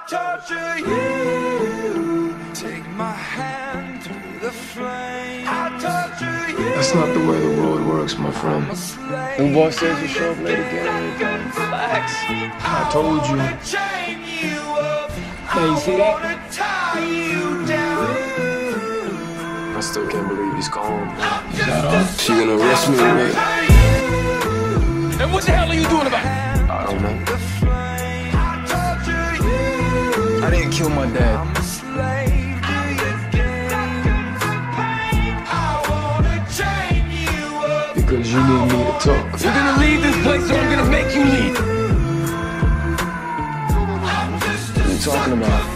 torture you. Take my hand through the flame. I torture you. That's not the way the world works, my friend. New boy says you show up late again. Relax. I told you. Hey, you see that? I still can't believe he's gone. She gonna arrest me, right? And what the hell are you doing about it? I don't know. I didn't kill my dad. Because you need me to talk. You're gonna leave this place or I'm gonna make you leave. What are you talking about?